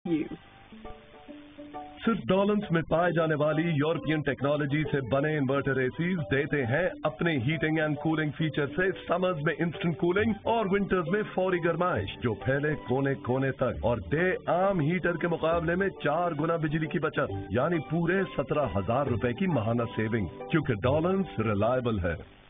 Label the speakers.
Speaker 1: you.
Speaker 2: सिर्फ डॉलेंस में पाए जाने वाली यूरोपियन टेक्नोलॉजी से बने इन्वर्टर एसीज देते हैं अपने हीटिंग एंड कूलिंग फीचर से समर्स में इंस्टेंट कूलिंग और विंटर्स में फौरी गर्माइश जो फैले कोने कोने तक और दे आम हीटर के मुकाबले में 4 गुना बिजली की बचत यानी पूरे 17,000 रुपए की माहाना सेविंग क्योंकि डॉलेंस रिलायबल है।